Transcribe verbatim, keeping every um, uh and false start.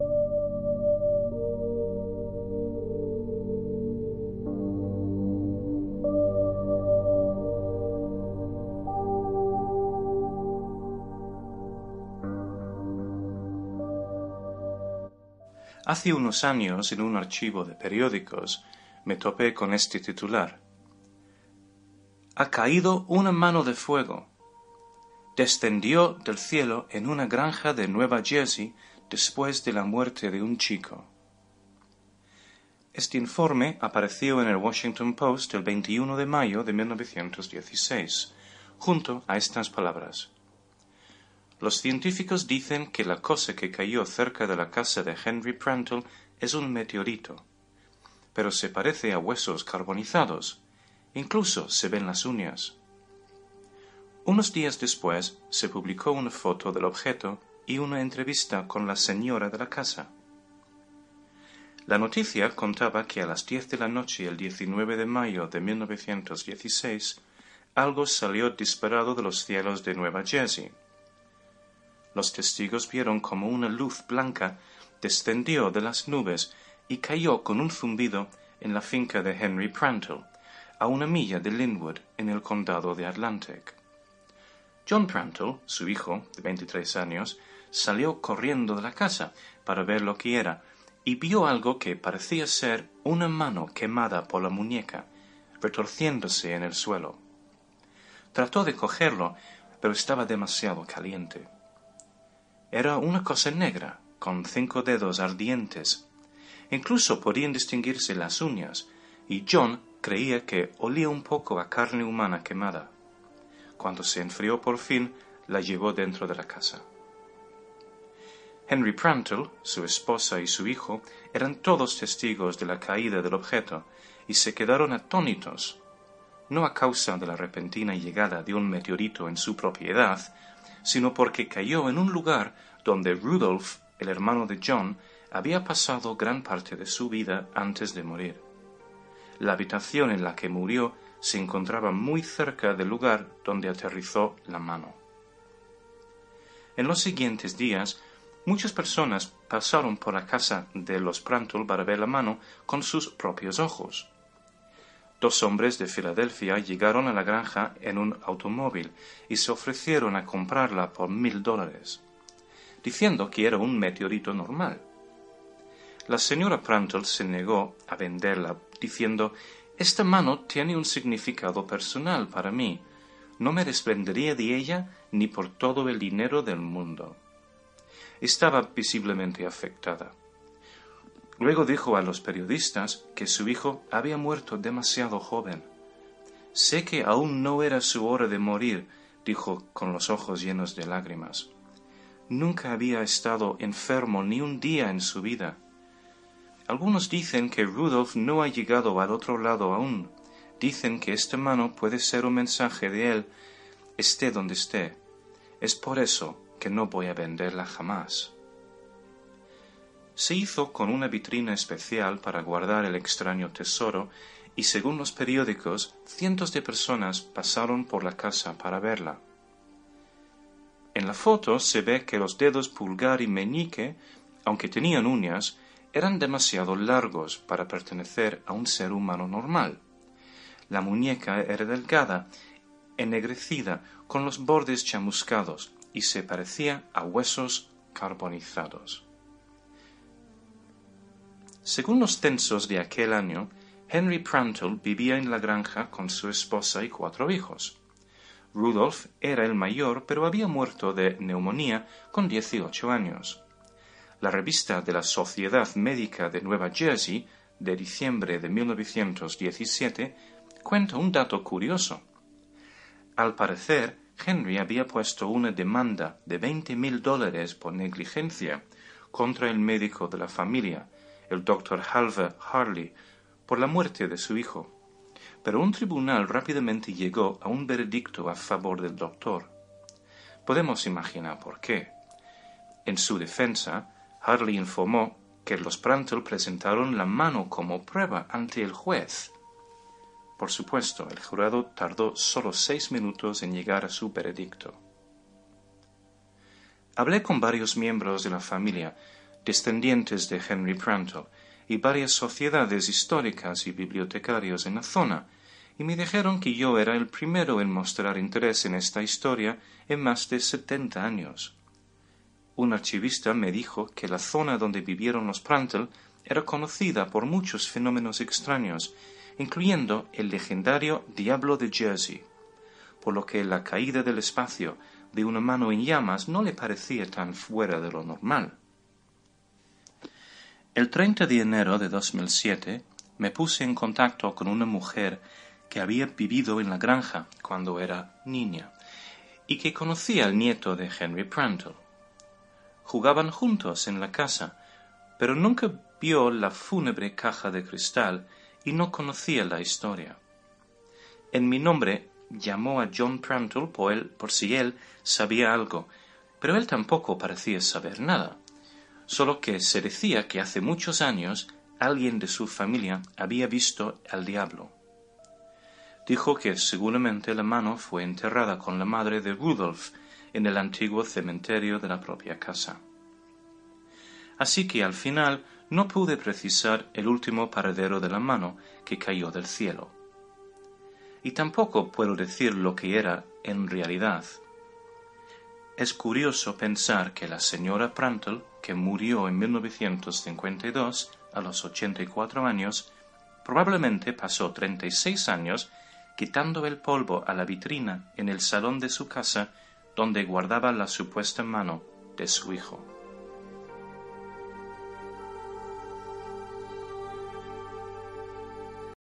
Hace unos años, en un archivo de periódicos, me topé con este titular: «Ha caído una mano de fuego. Descendió del cielo en una granja de Nueva Jersey después de la muerte de un chico». Este informe apareció en el Washington Post el veintiuno de mayo de mil novecientos dieciséis, junto a estas palabras: «Los científicos dicen que la cosa que cayó cerca de la casa de Henry Prantl es un meteorito, pero se parece a huesos carbonizados, incluso se ven las uñas». Unos días después se publicó una foto del objeto y una entrevista con la señora de la casa. La noticia contaba que a las diez de la noche el diecinueve de mayo de mil novecientos dieciséis algo salió disparado de los cielos de Nueva Jersey. Los testigos vieron como una luz blanca descendió de las nubes y cayó con un zumbido en la finca de Henry Prantl, a una milla de Linwood, en el condado de Atlantic. John Prantl, su hijo, de veintitrés años, salió corriendo de la casa para ver lo que era, y vio algo que parecía ser una mano quemada por la muñeca, retorciéndose en el suelo. Trató de cogerlo, pero estaba demasiado caliente. Era una cosa negra, con cinco dedos ardientes. Incluso podían distinguirse las uñas, y John creía que olía un poco a carne humana quemada. Cuando se enfrió por fin, la llevó dentro de la casa. Henry Prantl, su esposa y su hijo eran todos testigos de la caída del objeto, y se quedaron atónitos, no a causa de la repentina llegada de un meteorito en su propiedad, sino porque cayó en un lugar donde Rudolph, el hermano de John, había pasado gran parte de su vida antes de morir. La habitación en la que murió se encontraba muy cerca del lugar donde aterrizó la mano. En los siguientes días, muchas personas pasaron por la casa de los Prantl para ver la mano con sus propios ojos. Dos hombres de Filadelfia llegaron a la granja en un automóvil y se ofrecieron a comprarla por mil dólares, diciendo que era un meteorito normal. La señora Prantl se negó a venderla, diciendo: «Esta mano tiene un significado personal para mí. No me desprendería de ella ni por todo el dinero del mundo». Estaba visiblemente afectada. Luego dijo a los periodistas que su hijo había muerto demasiado joven. «Sé que aún no era su hora de morir», dijo con los ojos llenos de lágrimas. «Nunca había estado enfermo ni un día en su vida. Algunos dicen que Rudolph no ha llegado al otro lado aún. Dicen que esta mano puede ser un mensaje de él, esté donde esté. Es por eso que no voy a venderla jamás». Se hizo con una vitrina especial para guardar el extraño tesoro, y según los periódicos, cientos de personas pasaron por la casa para verla. En la foto se ve que los dedos pulgar y meñique, aunque tenían uñas, eran demasiado largos para pertenecer a un ser humano normal. La muñeca era delgada, ennegrecida, con los bordes chamuscados, y se parecía a huesos carbonizados. Según los censos de aquel año, Henry Prantl vivía en la granja con su esposa y cuatro hijos. Rudolph era el mayor, pero había muerto de neumonía con dieciocho años. La revista de la Sociedad Médica de Nueva Jersey, de diciembre de mil novecientos diecisiete, cuenta un dato curioso. Al parecer, Henry había puesto una demanda de veinte mil dólares por negligencia contra el médico de la familia, el doctor Halver Harley, por la muerte de su hijo. Pero un tribunal rápidamente llegó a un veredicto a favor del doctor. Podemos imaginar por qué. En su defensa, Harley informó que los Prantl presentaron la mano como prueba ante el juez. Por supuesto, el jurado tardó solo seis minutos en llegar a su veredicto. Hablé con varios miembros de la familia, descendientes de Henry Prantl, y varias sociedades históricas y bibliotecarios en la zona, y me dijeron que yo era el primero en mostrar interés en esta historia en más de setenta años. Un archivista me dijo que la zona donde vivieron los Prantl era conocida por muchos fenómenos extraños, incluyendo el legendario Diablo de Jersey, por lo que la caída del espacio de una mano en llamas no le parecía tan fuera de lo normal. El treinta de enero de dos mil siete me puse en contacto con una mujer que había vivido en la granja cuando era niña y que conocía al nieto de Henry Prantl. Jugaban juntos en la casa, pero nunca vio la fúnebre caja de cristal y no conocía la historia. En mi nombre llamó a John Prantl por, él, por si él sabía algo, pero él tampoco parecía saber nada, solo que se decía que hace muchos años alguien de su familia había visto al diablo. Dijo que seguramente la mano fue enterrada con la madre de Rudolf en el antiguo cementerio de la propia casa. Así que al final no pude precisar el último paradero de la mano que cayó del cielo. Y tampoco puedo decir lo que era en realidad. Es curioso pensar que la señora Prantl, que murió en mil novecientos cincuenta y dos a los ochenta y cuatro años, probablemente pasó treinta y seis años quitando el polvo a la vitrina en el salón de su casa donde guardaba la supuesta mano de su hijo.